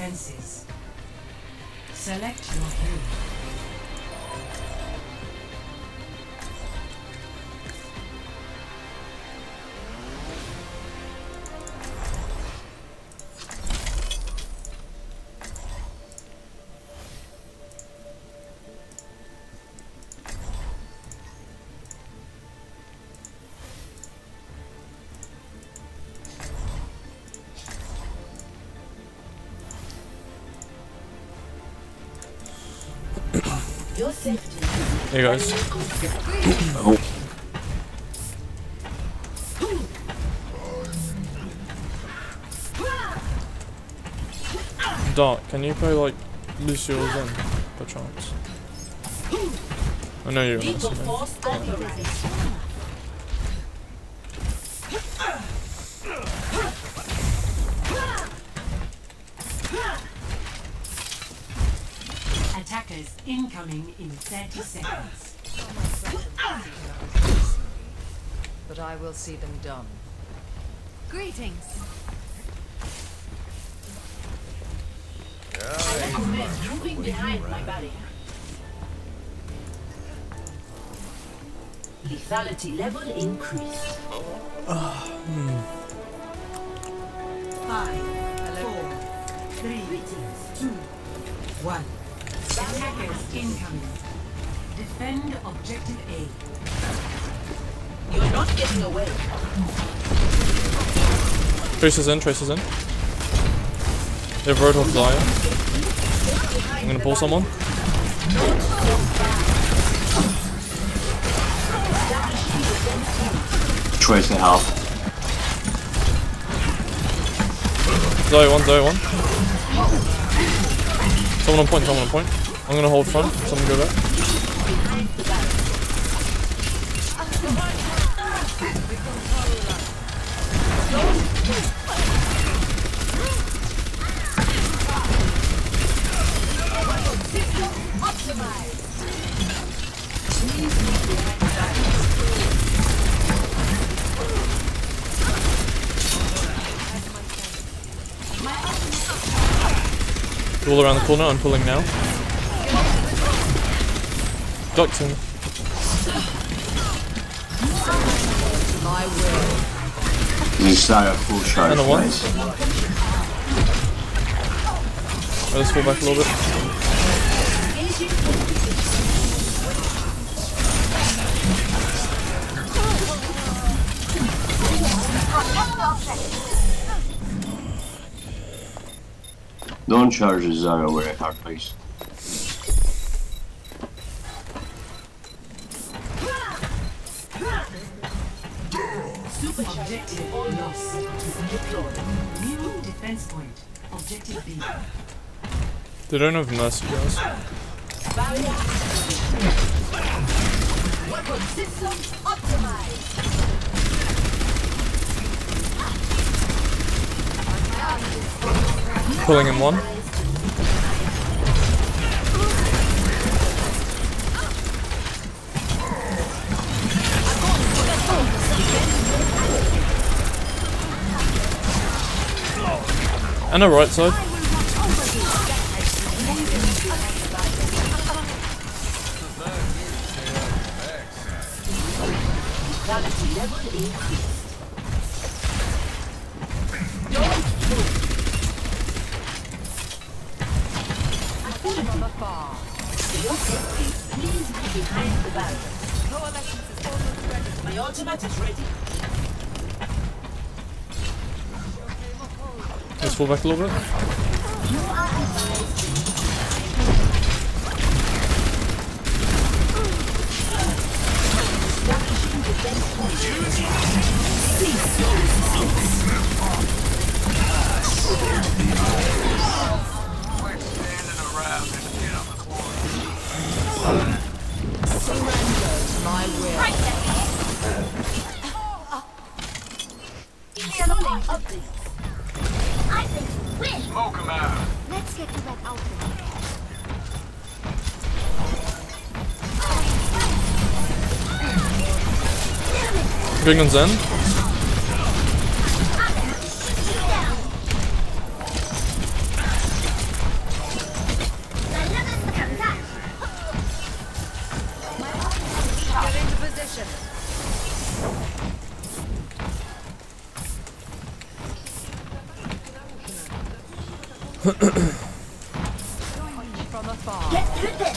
defenses. Select your hero. Hey guys. Oh. Dart, can you play like Lucio's in by chance? I know you're not listening. Attackers incoming in 30 seconds. But I will see them done. Greetings. Moving behind my barrier. Lethality level increased. 5, 4, 3, 2, 1. Attackers incoming. Defend objective A. You're not getting away. Tracer's in, Tracer's in. They've rode off Zaya. I'm gonna pull someone. Tracer help. Zaya 1, Zaya 1. Someone on point, someone on point. I'm gonna hold front, someone go back. All around the corner, I'm pulling now. Ducked him. This is a full charge, And a one. guys. Let's fall back a little bit. Don't charge the Zara very hard, please. Objective lost. New defense point. Objective B. They don't have mercy, guys. Weapon system optimized. Pulling in one. And a right side. My ultimate is ready. Let's fall back a little bit. Smoke him out. Let's get to that outfit. Going on Zen. From afar. Get through this.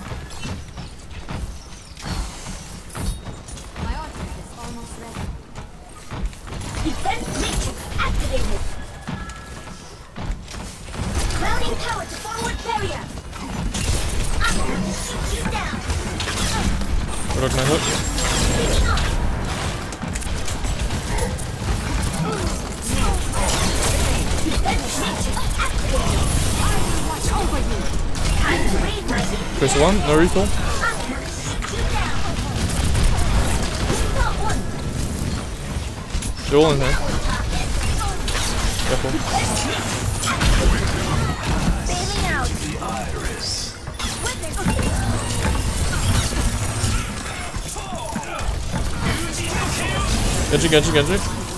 My ultimate is almost ready. Defense matrix activated. Routing power to forward barrier. I'm going to shoot you down. What can I hook? Leading on. Defense matrix activated. I will watch over you. Time to raise my defense. Press 1, no recall. I'm going to shoot you down. Not one. They're all in here. Careful. Bailing out. Genji, Genji, Genji.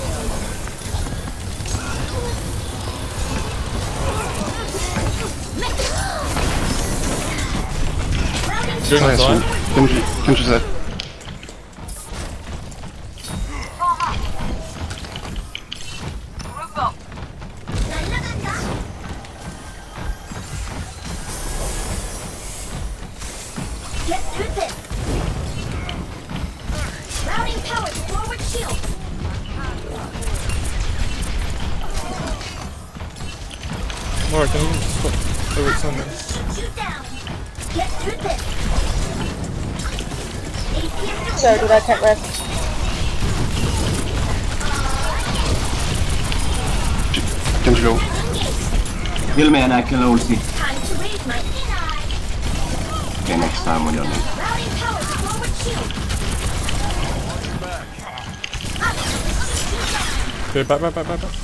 Doing the Nice side. one. Genji's dead. Get through this. Routing power to forward shield. Alright, can you stop overextending? Shoot you down. Get through this. APM So did I can't rest. Genji low. Kill me and I kill ulti. time to raise my thin eye. Okay, next time when you're next. Routing power to forward shield. Okay, back. My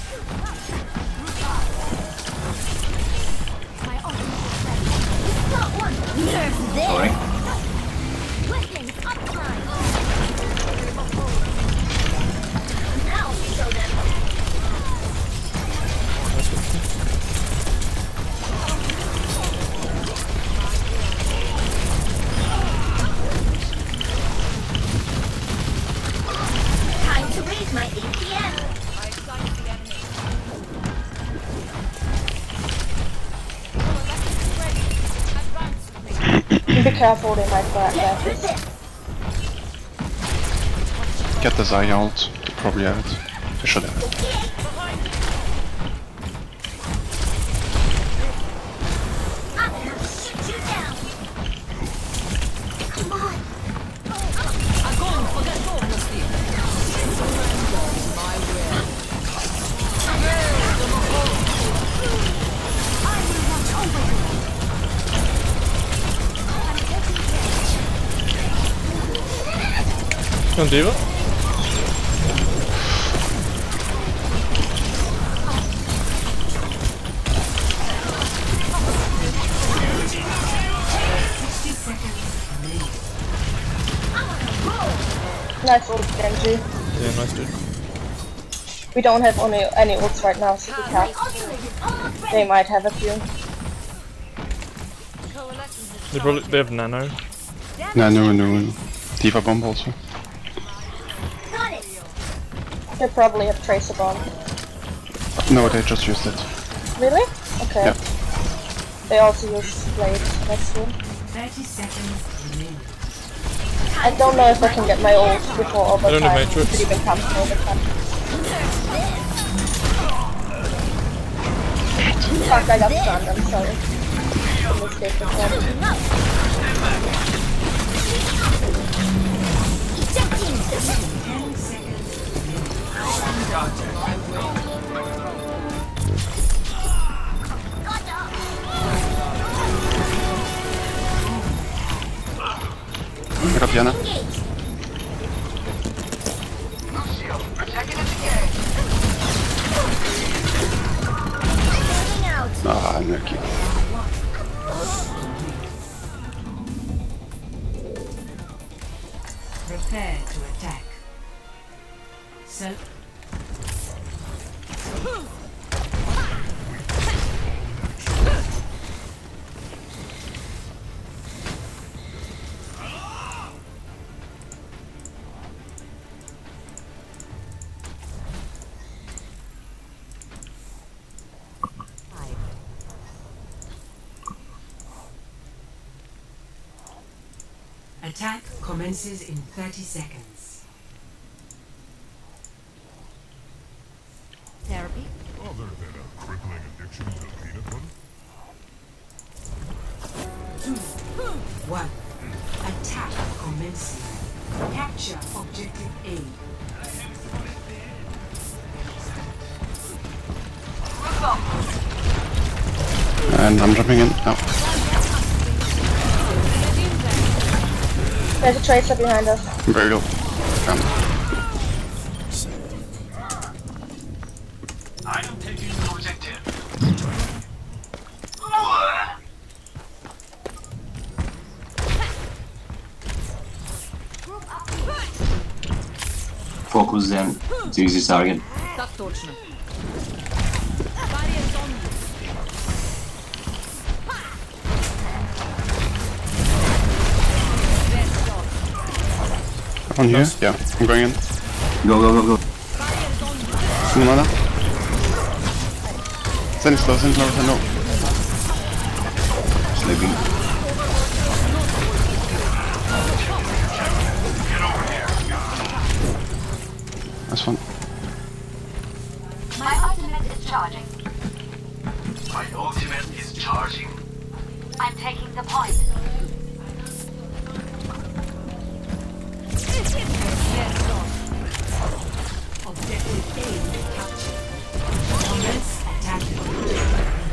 ultimate is ready. Not one. Nerf this. Sorry. Whistling upline. Now show them. Time to raise my APM. Be careful, they might go out Get there. through this. Get the Zaya ult. They probably have it. They should have it. I'm gonna shoot you down. Come on. Can D.Va? Nice ult, Genji. Yeah, nice dude. We don't have any ults right now, so we can't. Ultimate is almost ready. They might have a few. They have nano. Nano and D.Va bomb also. Got it. They probably have Tracer Bomb. No, they just used it. Really? Okay. Yeah. They also use Blade, that's good. 30 seconds remaining. I don't know if I can get my ult before I don't overtime. have Matrix. It even comes to overtime. Fuck, I got stunned, I'm sorry. I escaped the front. Ejecting. 10 seconds. I got Diana. Getting out. Ah, unlucky. Prepare to attack. So, Attack commences in 30 seconds. Therapy. Other than a crippling addiction to peanut butter? 2, 1. Attack commencing. Capture objective A. And I'm jumping in. Oh. There's a tracer behind us. Very low. I am taking the objective. Focus then. It's easy target. Так точно. Barriers on you. On here? Yeah, I'm going in. Go, go, go, go. Another. Send slow, send low. Sleeping. Nice one. My ultimate is charging. My ultimate is charging. I'm taking the point. Objective A captured. Commence attack objective.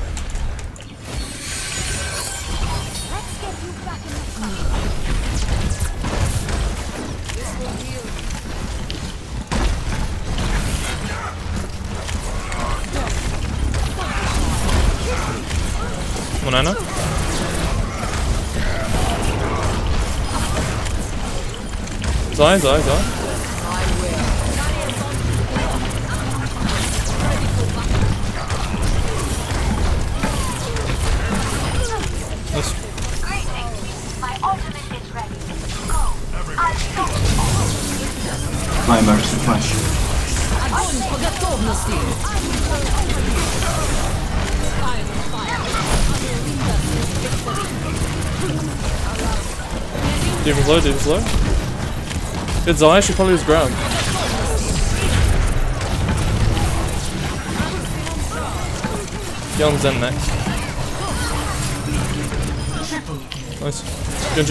Let's get you back in the fight. This will heal you. One Ana. Zai. Nice. Greetings. My ultimate is ready. Go. I'll stop. My mercy flash. Огонь по готовности. Demon's low. Good Zai, she probably lose ground. Young's in next. Nice. Genji.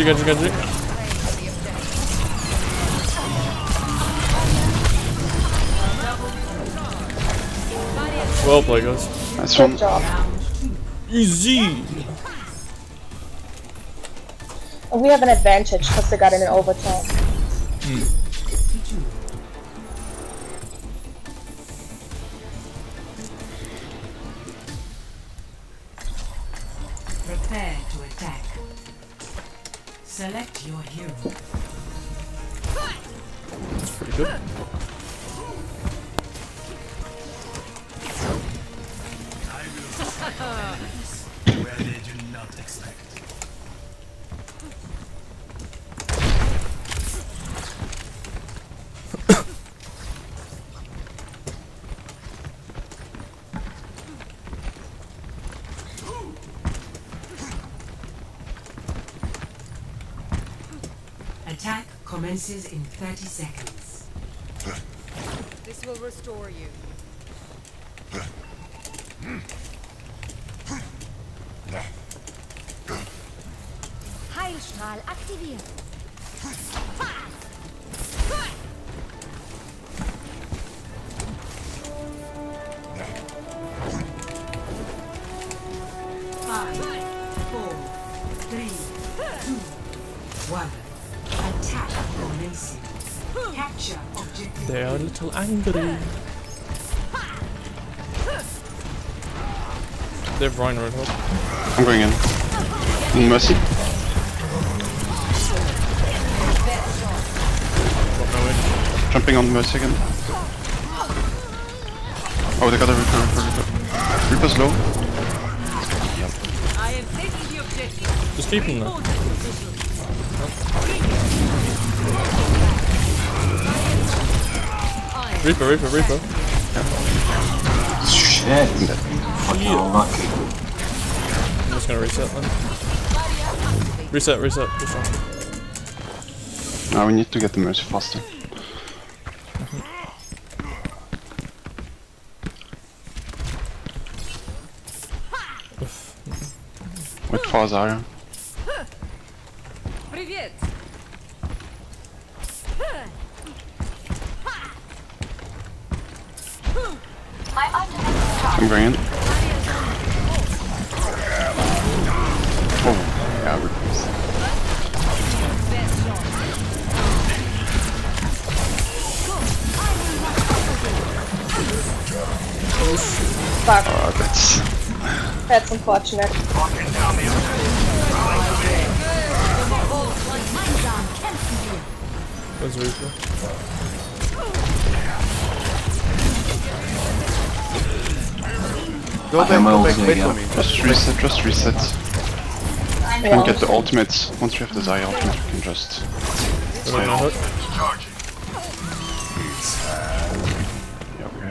Well played, guys. Nice one. Good job. Easy! We have an advantage because they got in an overtime. Prepare to attack. Select your hero. Pretty good. Where they do not expect. Attack commences in 30 seconds. This will restore you. Heilstrahl aktiviert. Five, 4, 3, 2, 1. Attack commencing. Capture objective. They are a little angry. They have Rhino red hot. I'm going in. Mercy. Jumping on Mercy again. Oh, they got a Reaper. Reaper's low. I am taking the objective. Just keep him there. Reaper. Shit. Fucking unlucky. I'm just gonna reset then. Reset. Push on. Now we need to get the Mercy faster. Wait for Zarya. Привет! My ultimate is charged. I'm going in. Oh, yeah, we're close. Fuck, Oh, that's unfortunate. Where's Reaper? Go back, am go back, ulti wait again. for me. Just reset, just reset. We can get the ultimates. Once we have the Zarya ultimate, we can just... Got no hook. Charging. Yeah, okay.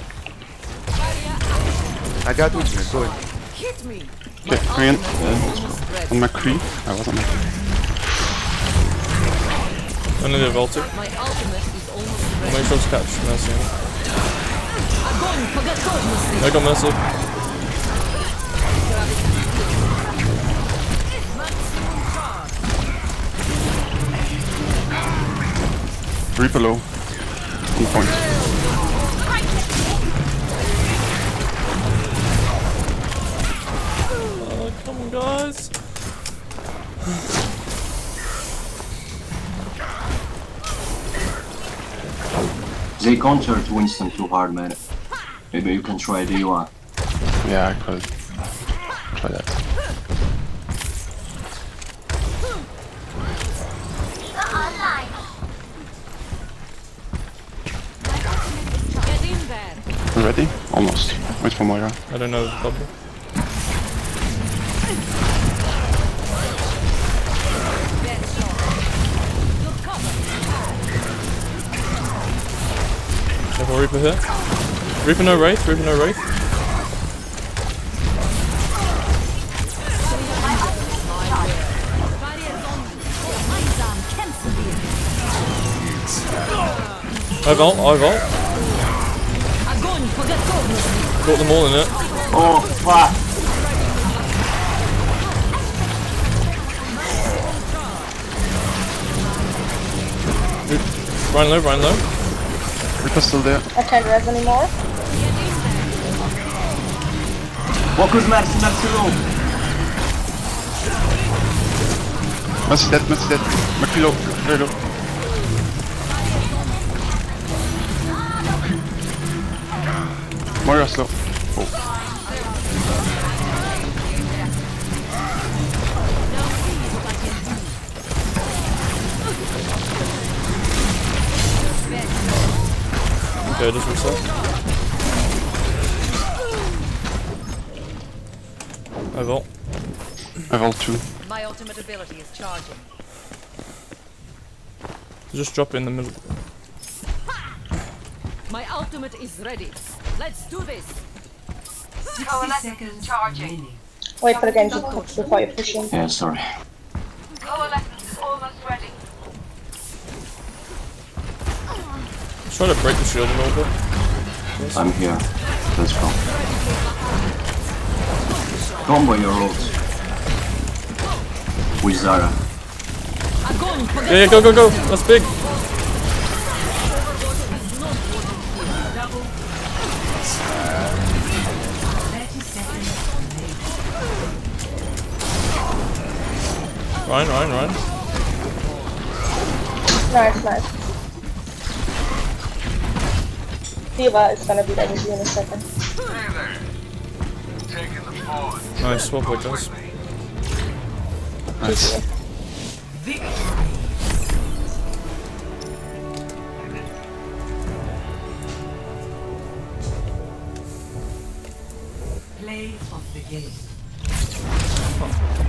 I got ultimate, go in. Hit me! Okay, going in. Almost ready. On McCree. I was on McCree. I need a Voltic. My ultimate is almost I'll ready. make sure to catch Mercy. Огонь по готовности! I got Mercy. Reaper low. On point. Oh, come on, guys. They countered Winston too hard, man. Maybe you can try the one. Yeah, I could try that. Online. Get in there! You ready? Almost. Wait for Moira. I don't know the bubble. Careful, Reaper here. Reaper no Wraith, Reaper no Wraith. I vault. Огонь по готовности! Got them all in it. Oh, fuck! Run low. Reaper's still there. I can't res anymore. Walker's Mercy low! Mercy dead. McCree low. Very low. Moira slow. Oh. Okay, just reset. I vault. I have ult 2. My ultimate ability is charging. Just drop it in the middle. My ultimate is ready. Let's do this! 60 seconds remaining. Wait for the game to touch before you push in. Yeah, sorry. Coalescence is almost ready. Just try to break the shield a little bit. I'm here. Let's go. Combo your ults. With Zarya. Огонь по Yeah, go. That's big. Ryan. Nice. Diva is gonna be ready with you in a second. Hey there. Taking the forward. Nice, well played, guys. Nice. Play of the game.